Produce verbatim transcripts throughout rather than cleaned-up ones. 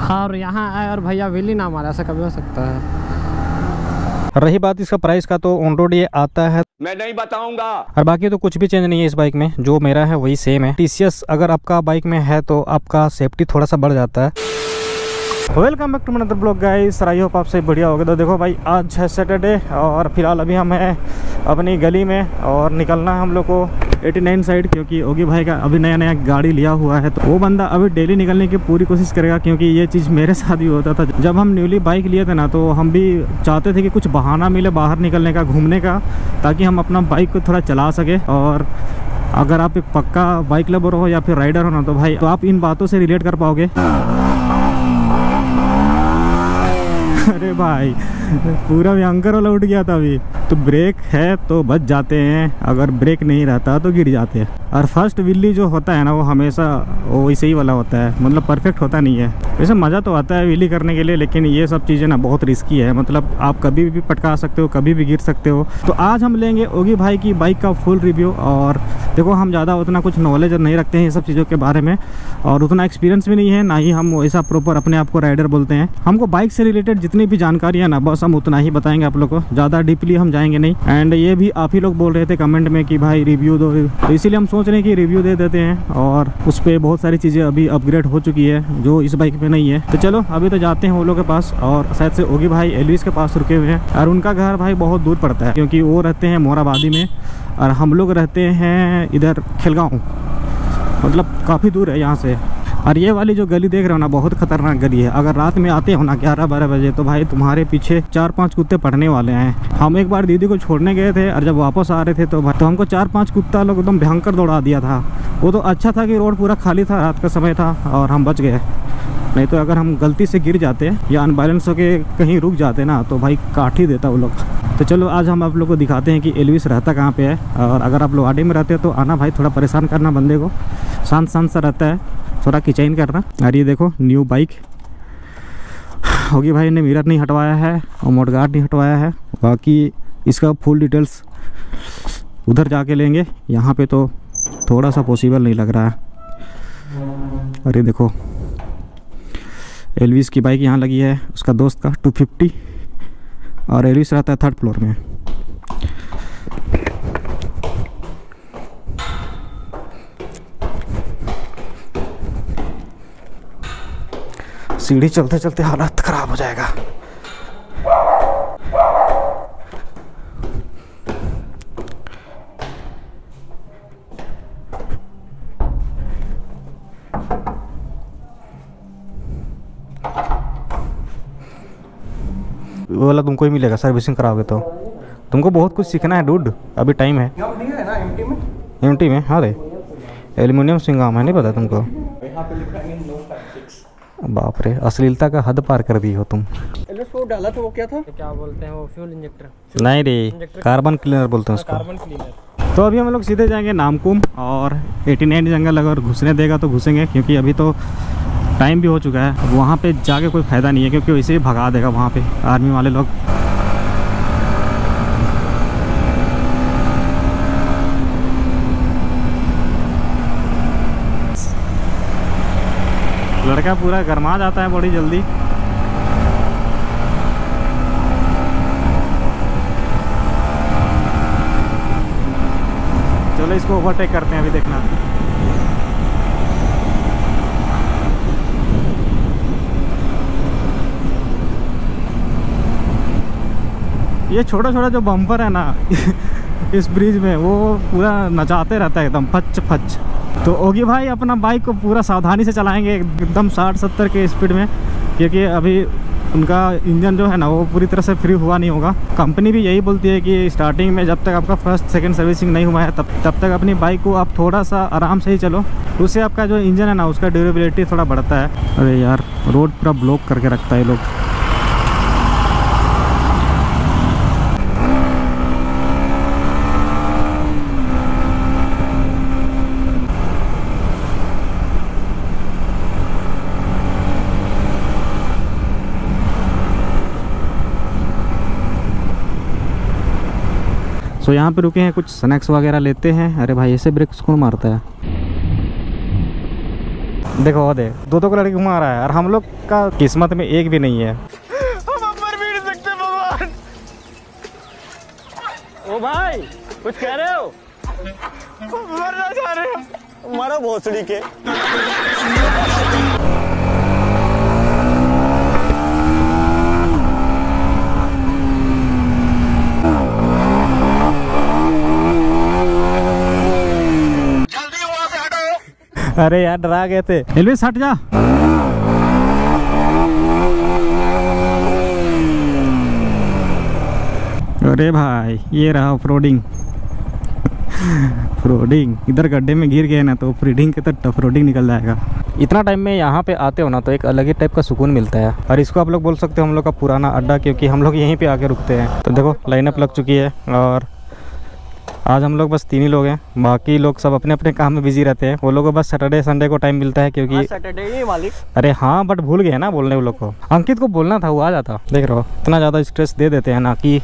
और यहाँ आए और भैया व्हील ही ना मारा, ऐसा कभी हो सकता है। रही बात इसका प्राइस का, तो ऑन रोड ये आता है, मैं नहीं बताऊंगा। और बाकी तो कुछ भी चेंज नहीं है इस बाइक में, जो मेरा है वही सेम है। टीसीएस अगर आपका बाइक में है तो आपका सेफ्टी थोड़ा सा बढ़ जाता है। Welcome back to another blog guys, I hope आप सही बढ़िया होगा। तो देखो भाई, आज है सैटरडे और फिलहाल अभी हम हैं अपनी गली में और निकलना है हम लोग को नवासी साइड, क्योंकि ओगी भाई का अभी नया नया गाड़ी लिया हुआ है। तो वो बंदा अभी डेली निकलने की पूरी कोशिश करेगा, क्योंकि ये चीज़ मेरे साथ भी होता था। जब हम न्यूली बाइक लिए थे ना, तो हम भी चाहते थे कि कुछ बहाना मिले बाहर निकलने का, घूमने का, ताकि हम अपना बाइक को थोड़ा चला सके। और अगर आप एक पक्का बाइक लवर हो या फिर राइडर हो ना, तो भाई तो आप इन बातों से रिलेट कर पाओगे। अरे भाई पूरा भयंकर वाला उठ गया था अभी। तो ब्रेक है तो बच जाते हैं, अगर ब्रेक नहीं रहता तो गिर जाते हैं। और फर्स्ट व्हीली जो होता है ना, वो हमेशा वो वैसे ही वाला होता है, मतलब परफेक्ट होता नहीं है। वैसे मज़ा तो आता है व्हीली करने के लिए, लेकिन ये सब चीज़ें ना बहुत रिस्की है। मतलब आप कभी भी पटका सकते हो, कभी भी गिर सकते हो। तो आज हम लेंगे ओगी भाई की बाइक का फुल रिव्यू। और देखो, हम ज़्यादा उतना कुछ नॉलेज नहीं रखते हैं ये सब चीज़ों के बारे में, और उतना एक्सपीरियंस भी नहीं है, ना ही हम ऐसा प्रॉपर अपने आप को राइडर बोलते हैं। हमको बाइक से रिलेटेड जितनी भी जानकारी है ना, बस हम उतना ही बताएंगे आप लोग को, ज़्यादा डीपली हम जाएंगे नहीं। एंड ये भी आप ही लोग बोल रहे थे कमेंट में कि भाई रिव्यू दो, तो इसीलिए हम सोच रहे हैं कि रिव्यू दे देते हैं। और उस पर बहुत सारी चीज़ें अभी अपग्रेड हो चुकी है जो इस बाइक में नहीं है। तो चलो अभी तो जाते हैं वो लोग के पास, और शायद से ओगी भाई एलविस के पास रुके हुए हैं। और उनका घर भाई बहुत दूर पड़ता है, क्योंकि वो रहते हैं मोराबादी में और हम लोग रहते हैं इधर खेलगांव, मतलब काफ़ी दूर है यहाँ से। और ये वाली जो गली देख रहे हो ना, बहुत खतरनाक गली है। अगर रात में आते हो ना ग्यारह बारह बजे, तो भाई तुम्हारे पीछे चार पांच कुत्ते पड़ने वाले हैं। हम एक बार दीदी को छोड़ने गए थे, और जब वापस आ रहे थे तो भाई तो हमको चार पांच कुत्ता लोग एकदम भयंकर दौड़ा दिया था। वो तो अच्छा था कि रोड पूरा खाली था, रात का समय था और हम बच गए। नहीं तो अगर हम गलती से गिर जाते या अनबैलेंस होके कहीं रुक जाते ना, तो भाई काट ही देता वो लोग। तो चलो आज हम आप लोग को दिखाते हैं कि एलविस रहता कहाँ पे है। और अगर आप लोग आडे में रहते हो तो आना भाई, थोड़ा परेशान करना बंदे को, शांत शांत सा रहता है, थोड़ा किचैन करना। और ये देखो न्यू बाइक होगी भाई ने मिरर नहीं हटवाया है और मोडगार्ड नहीं हटवाया है। बाकी इसका फुल डिटेल्स उधर जाके लेंगे, यहाँ पे तो थोड़ा सा पॉसिबल नहीं लग रहा है। और ये देखो एलविस की बाइक यहाँ लगी है, उसका दोस्त का टू फिफ्टी, और एलविस रहता है थर्ड फ्लोर में। सीढ़ी चलते चलते हालत खराब हो जाएगा। वो वाला तुमको ही मिलेगा सर्विसिंग कराओगे तो। तुमको बहुत कुछ सीखना है डूड, अभी टाइम है। एमटी में एमटी में हाँ रे, एल्यूमिनियम सिंगाम है, नहीं पता तुमको? बाप रे, अश्लीलता का हद पार कर दी हो तुम। वो डाला था, वो क्या था, क्या बोलते हैं वो, फ्यूल इंजेक्टर? नहीं रे, कार्बन क्लीनर बोलते हैं उसको। Carbon cleaner. तो अभी हम लोग सीधे जाएंगे नामकुम, और नवासी जंगल अगर घुसने देगा तो घुसेंगे, क्योंकि अभी तो टाइम भी हो चुका है। अब वहाँ पे जाके कोई फ़ायदा नहीं है, क्योंकि वैसे ही भगा देगा वहाँ पे आर्मी वाले लोग। लड़का पूरा गरमा जाता है बड़ी जल्दी। चलो इसको ओवरटेक करते हैं, अभी देखना। ये छोटा छोटा जो बम्पर है ना इस ब्रिज में, वो पूरा नचाते रहता है एकदम फच फच। तो ओगी भाई अपना बाइक को पूरा सावधानी से चलाएंगे, एकदम साठ सत्तर के स्पीड में, क्योंकि अभी उनका इंजन जो है ना वो पूरी तरह से फ्री हुआ नहीं होगा। कंपनी भी यही बोलती है कि स्टार्टिंग में जब तक आपका फर्स्ट सेकंड सर्विसिंग नहीं हुआ है, तब तब तक अपनी बाइक को आप थोड़ा सा आराम से ही चलो, उससे आपका जो इंजन है ना उसका ड्यूरेबिलिटी थोड़ा बढ़ता है। अरे यार, रोड पूरा ब्लॉक करके रखता है लोग। तो यहाँ पे रुके हैं, कुछ स्नैक्स वगैरह लेते हैं। अरे भाई ऐसे ब्रेक कौन मारता है? देखो वो देख, दो दो को लड़की घुमा रहा है और हम लोग का किस्मत में एक भी नहीं है। हम अब मर भी नहीं सकते भगवान। ओ भाई कुछ कह रहे हो? मरना चाह रहे हो? मारो भोसड़ी के। अरे यार डरा गए थे। एल्विस हट जा। अरे भाई ये रहा ऑफरोडिंग। ऑफरोडिंग इधर गड्ढे में गिर गए ना तो ऑफरोडिंग के तो टफरोडिंग निकल जाएगा। इतना टाइम में यहाँ पे आते हो ना तो एक अलग ही टाइप का सुकून मिलता है। और इसको आप लोग बोल सकते हो हम लोग का पुराना अड्डा, क्योंकि हम लोग यहीं पे आके रुकते हैं। तो देखो लाइनअप लग चुकी है और आज हम लोग बस तीन ही लोग हैं, बाकी लोग सब अपने अपने काम में बिजी रहते हैं। वो लोगों को बस सैटरडे संडे को टाइम मिलता है क्योंकि सैटरडे ही मालिक। अरे हाँ बट भूल गए ना बोलने वो लोग को। अंकित को बोलना था, वो आ जाता। देख रहे हो इतना ज़्यादा स्ट्रेस दे देते हैं ना कि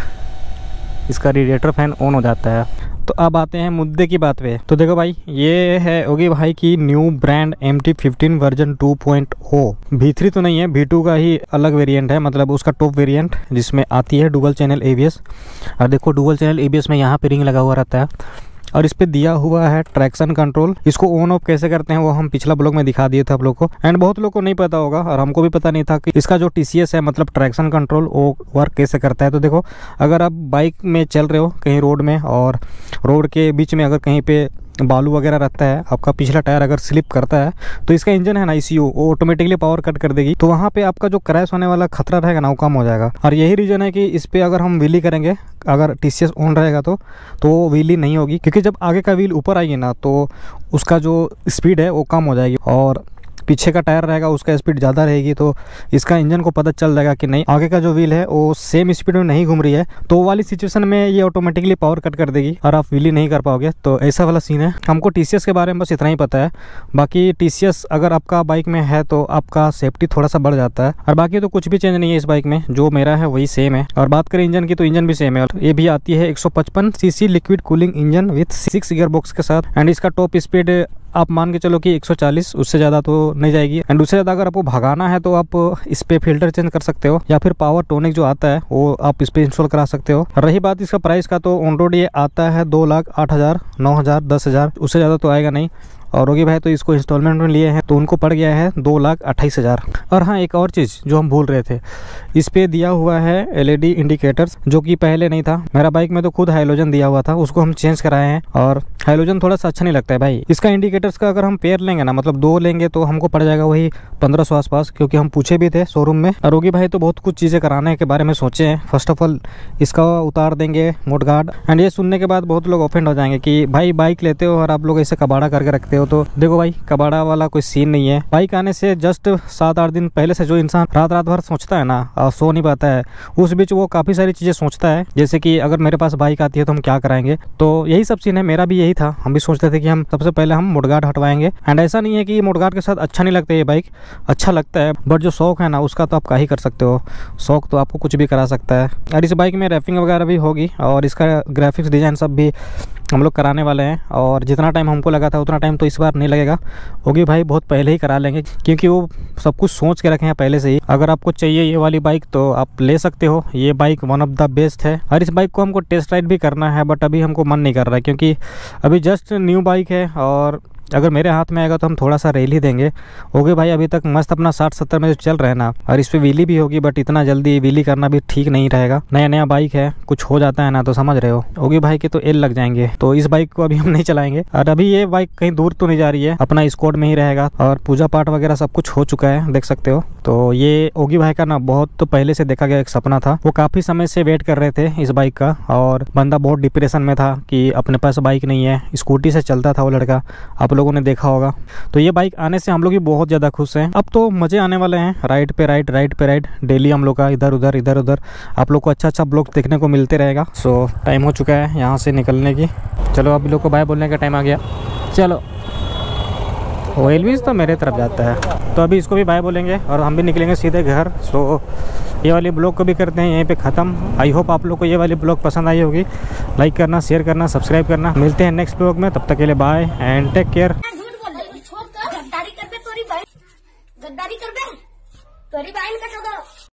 इसका रेडिएटर फैन ऑन हो जाता है। तो अब आते हैं मुद्दे की बात पे। तो देखो भाई ये है ओगी भाई की new brand M T fifteen version two point O. V three तो नहीं है, वी टू का ही अलग वेरिएंट है, मतलब उसका टॉप वेरिएंट जिसमें आती है dual channel A B S. और देखो dual channel A B S में यहाँ पे रिंग लगा हुआ रहता है और इस पे दिया हुआ है ट्रैक्शन कंट्रोल। इसको ऑन ऑफ कैसे करते हैं वो हम पिछला ब्लॉग में दिखा दिए थे आप लोग को, एंड बहुत लोग को नहीं पता होगा और हमको भी पता नहीं था कि इसका जो टी सी एस है मतलब ट्रैक्शन कंट्रोल वो वर्क कैसे करता है। तो देखो अगर आप बाइक में चल रहे हो कहीं रोड में और रोड के बीच में अगर कहीं पे बालू वगैरह रहता है, आपका पिछला टायर अगर स्लिप करता है तो इसका इंजन है ना ई सी यू वो ऑटोमेटिकली पावर कट कर देगी। तो वहाँ पे आपका जो क्रैश होने वाला खतरा रहेगा ना वो कम हो जाएगा। और यही रीज़न है कि इस पे अगर हम व्हीली करेंगे, अगर टी सी एस ऑन रहेगा तो तो वो व्हीली नहीं होगी, क्योंकि जब आगे का व्हील ऊपर आएगी ना तो उसका जो स्पीड है वो कम हो जाएगी और पीछे का टायर रहेगा उसका स्पीड ज़्यादा रहेगी। तो इसका इंजन को पता चल जाएगा कि नहीं आगे का जो व्हील है वो सेम स्पीड में नहीं घूम रही है, तो वो वाली सिचुएशन में ये ऑटोमेटिकली पावर कट कर देगी और आप व्हीली नहीं कर पाओगे। तो ऐसा वाला सीन है। हमको टी सी एस के बारे में बस इतना ही पता है, बाकी टी सी एस अगर आपका बाइक में है तो आपका सेफ्टी थोड़ा सा बढ़ जाता है। और बाकी तो कुछ भी चेंज नहीं है इस बाइक में, जो मेरा है वही सेम है। और बात करें इंजन की तो इंजन भी सेम है। ये भी आती है एक सौ पचपन C C liquid cooling engine with six gear box के साथ, एंड इसका टॉप स्पीड आप मान के चलो कि एक सौ चालीस, उससे ज़्यादा तो नहीं जाएगी। एंड उससे ज़्यादा अगर आपको भगाना है तो आप इस पे फिल्टर चेंज कर सकते हो या फिर पावर टोनिक जो आता है वो आप इस पे इंस्टॉल करा सकते हो। रही बात इसका प्राइस का तो ऑन रोड ये आता है दो लाख आठ हज़ार नौ हज़ार दस हज़ार, उससे ज़्यादा तो आएगा नहीं। और ओगी भाई तो इसको इंस्टॉलमेंट में लिए हैं तो उनको पड़ गया है दो लाख अट्ठाईस हज़ार। और हाँ एक और चीज़ जो हम भूल रहे थे, इस पे दिया हुआ है एल ई डी इंडिकेटर्स जो कि पहले नहीं था। मेरा बाइक में तो खुद हाइलोजन दिया हुआ था, उसको हम चेंज कराए हैं और हाइलोजन थोड़ा सा अच्छा नहीं लगता है भाई। इसका इंडिकेटर्स का अगर हम पेयर लेंगे ना, मतलब दो लेंगे तो हमको पड़ जाएगा वही पंद्रह सौ आसपास, क्योंकि हम पूछे भी थे शोरूम में। और ओगी भाई तो बहुत कुछ चीज़ें कराने के बारे में सोचे हैं। फर्स्ट ऑफ ऑल इसका उतार देंगे मोड गार्ड, एंड ये सुनने के बाद बहुत लोग ऑफेंड हो जाएंगे कि भाई बाइक लेते हो और आप लोग ऐसे कबाड़ा करके रखते हो। तो देखो भाई कबाड़ा वाला कोई सीन नहीं है। बाइक आने से जस्ट सात आठ दिन पहले से जो इंसान रात रात भर सोचता है ना और सो नहीं पाता है, उस बीच वो काफ़ी सारी चीज़ें सोचता है, जैसे कि अगर मेरे पास बाइक आती है तो हम क्या कराएंगे। तो यही सब सीन है, मेरा भी यही था। हम भी सोचते थे कि हम सबसे पहले हम मोडगार्ड हटवाएंगे। एंड ऐसा नहीं है कि मोडगार्ड के साथ अच्छा नहीं लगता, ये बाइक अच्छा लगता है, बट जो शौक है ना उसका तो आप क्या ही कर सकते हो। शौक तो आपको कुछ भी करा सकता है। और इस बाइक में रैपिंग वगैरह भी होगी और इसका ग्राफिक्स डिज़ाइन सब भी हम लोग कराने वाले हैं। और जितना टाइम हमको लगा था उतना टाइम तो इस बार नहीं लगेगा, ओगी भाई बहुत पहले ही करा लेंगे, क्योंकि वो सब कुछ सोच के रखे हैं पहले से ही। अगर आपको चाहिए ये वाली बाइक तो आप ले सकते हो, ये bike one of the best है। और इस बाइक को हमको टेस्ट राइड भी करना है, बट अभी हमको मन नहीं कर रहा है, क्योंकि अभी जस्ट न्यू बाइक है और अगर मेरे हाथ में आएगा तो हम थोड़ा सा रेल ही देंगे। ओके भाई अभी तक मस्त अपना साठ सत्तर में चल रहे हैं ना, और इस पे व्हीली भी होगी, बट इतना जल्दी व्हीली करना भी ठीक नहीं रहेगा। नया नया बाइक है, कुछ हो जाता है ना तो समझ रहे हो। ओगे भाई के तो एल लग जाएंगे, तो इस बाइक को अभी हम नहीं चलाएंगे। और अभी ये बाइक कहीं दूर तो नहीं जा रही है, अपना स्क्वाड में ही रहेगा। और पूजा पाठ वगैरह सब कुछ हो चुका है, देख सकते हो। तो ये ओगी भाई का ना बहुत तो पहले से देखा गया एक सपना था, वो काफ़ी समय से वेट कर रहे थे इस बाइक का। और बंदा बहुत डिप्रेशन में था कि अपने पास बाइक नहीं है, स्कूटी से चलता था वो लड़का, आप लोगों ने देखा होगा। तो ये बाइक आने से हम लोग भी बहुत ज़्यादा खुश हैं। अब तो मज़े आने वाले हैं, राइड पे राइड राइड पे राइड डेली हम लोग का, इधर उधर इधर उधर आप लोग को अच्छा अच्छा ब्लॉग देखने को मिलते रहेगा। सो टाइम हो चुका है यहाँ से निकलने की। चलो आप लोग को बाय बोलने का टाइम आ गया। चलो वो एलविस तो मेरे तरफ जाता है, तो अभी इसको भी बाय बोलेंगे और हम भी निकलेंगे सीधे घर। सो ये वाली ब्लॉग को भी करते हैं यहीं पे ख़त्म। आई होप आप लोग को ये वाली ब्लॉग पसंद आई होगी। लाइक करना, शेयर करना, सब्सक्राइब करना। मिलते हैं नेक्स्ट ब्लॉग में, तब तक के लिए बाय एंड टेक केयर। गद्दारी कर बे तोरी बहन का ठगो